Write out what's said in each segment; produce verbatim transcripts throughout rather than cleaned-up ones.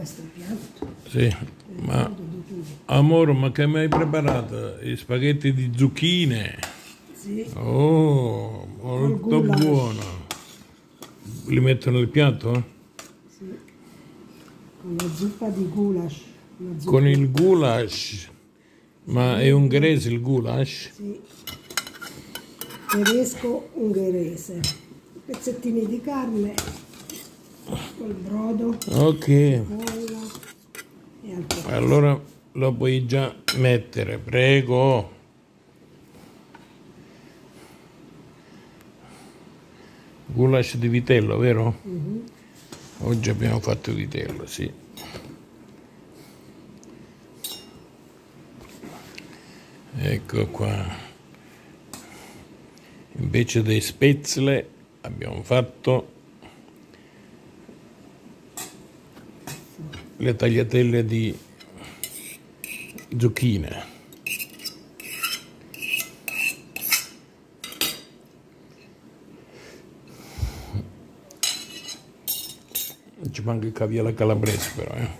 questo piatto. Sì, ma amore, ma che mi hai preparato? I spaghetti di zucchine? Sì. Oh, molto buono. Li metto nel piatto? Sì. Con la zuppa di goulash. Con il goulash? Ma è ungherese il goulash? Sì. Tedesco ungherese. Pezzettini di carne col brodo. Ok. Cipolla e altre cose. Allora lo puoi già mettere, prego. Goulash di vitello, vero? Mm-hmm. Oggi abbiamo fatto vitello, sì. Ecco qua. Invece dei spezzle abbiamo fatto le tagliatelle di zucchine. Ci manca il caviale calabrese però, eh.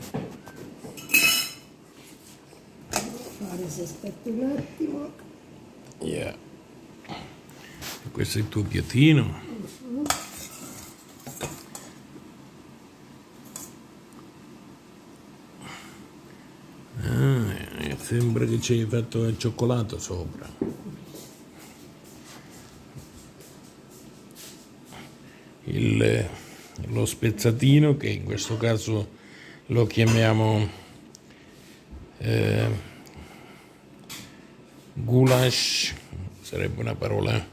Fare se aspetta un attimo. Yeah. Questo è il tuo piattino. Mm-hmm. Ah, sembra che ci hai fatto il cioccolato sopra. Il, lo spezzatino, che in questo caso lo chiamiamo eh, goulash, sarebbe una parola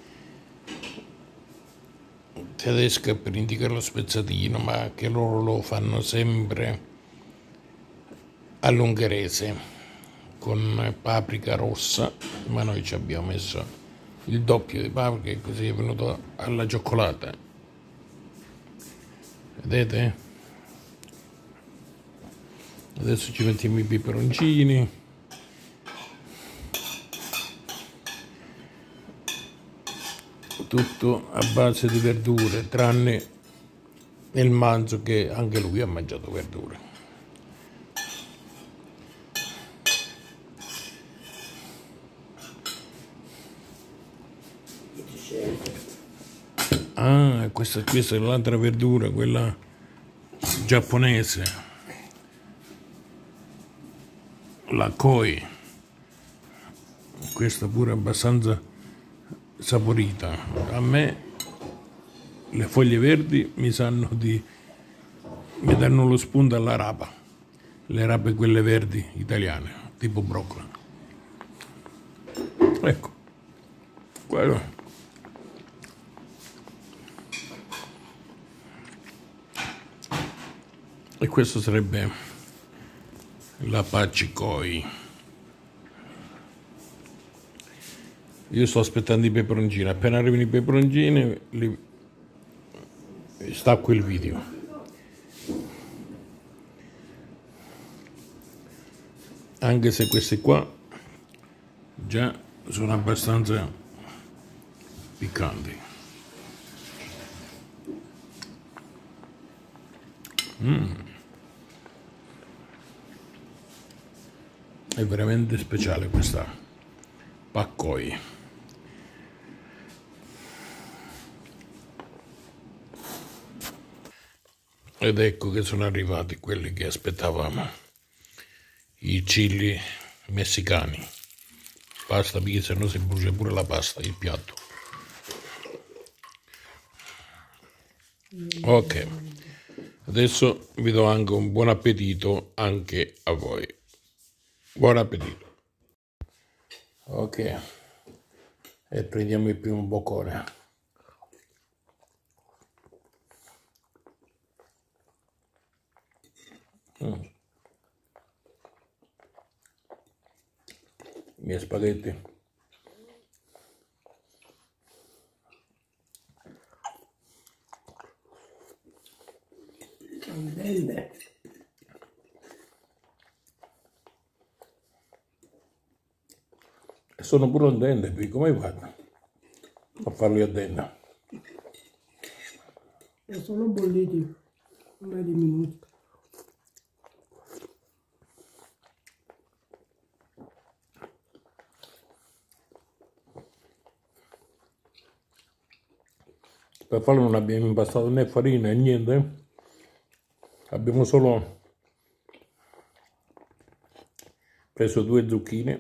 tedesca per indicare lo spezzatino, ma che loro lo fanno sempre all'ungherese con paprika rossa, ma noi ci abbiamo messo il doppio di paprika e così è venuto alla cioccolata. Vedete? Adesso ci mettiamo i peperoncini. Tutto a base di verdure, tranne il manzo che anche lui ha mangiato verdure. Ah, questa, questa è l'altra verdura, quella giapponese, la koi. Questa pure è abbastanza saporita. A me le foglie verdi mi sanno di mi danno lo spunto alla rapa, le rape quelle verdi italiane, tipo broccoli. Ecco, quello. E questo sarebbe la pace koi. Io sto aspettando i peperoncini, appena arrivano i peperoncini li stacco il video. Anche se questi qua già sono abbastanza piccanti. Mm. È veramente speciale questa pak choi. Ed ecco che sono arrivati quelli che aspettavamo, i chili messicani. Pasta, perché se no si brucia pure la pasta, il piatto. Ok, adesso vi do anche un buon appetito anche a voi. Buon appetito. Ok, e prendiamo il primo boccone. Mm. I miei spaghetti. Belle. Sono pure al dente, qui come hai fatto a farli al dente? E sono bolliti un paio di minuti. Per farlo non abbiamo impastato né farina né niente, abbiamo solo preso due zucchine,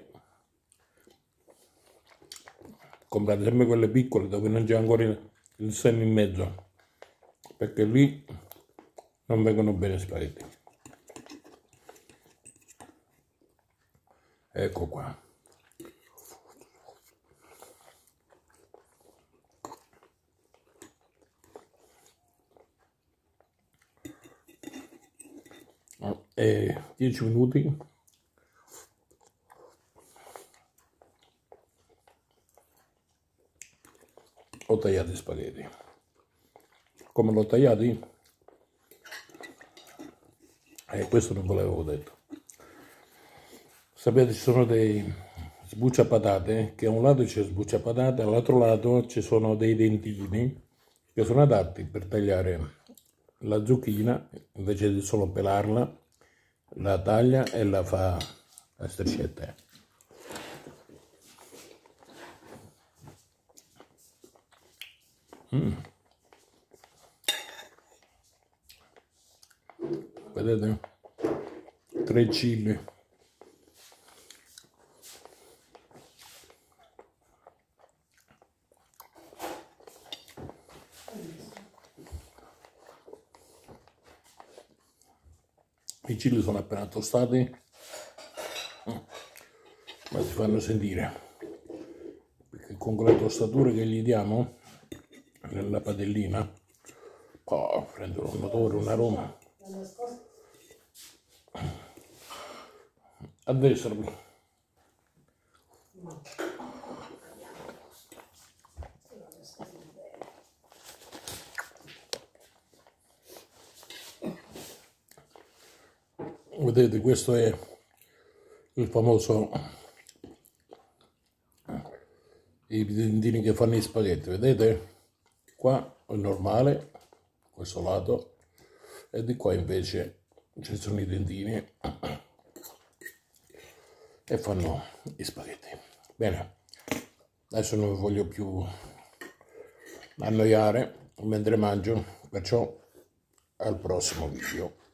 comprate sempre quelle piccole dove non c'è ancora il seno in mezzo, perché lì non vengono bene spaghetti. Ecco qua. E dieci minuti ho tagliato i spaghetti. Come l'ho tagliati? Eh, questo non ve l'avevo detto. Sapete, ci sono dei sbucciapatate, che a un lato c'è sbucciapatate, all'altro lato ci sono dei dentini che sono adatti per tagliare la zucchina, invece di solo pelarla, la taglia e la fa a striscette. Mm. Vedete? Tre chili. I chili sono appena tostati, ma si fanno sentire, perché con quelle tostature che gli diamo nella padellina, oh, prendono un odore, un aroma. A destra. Vedete, questo è il famoso i dentini che fanno i spaghetti, vedete? Qua è normale, questo lato, e di qua invece ci sono i dentini e fanno i spaghetti. Bene, adesso non vi voglio più annoiare mentre mangio, perciò al prossimo video.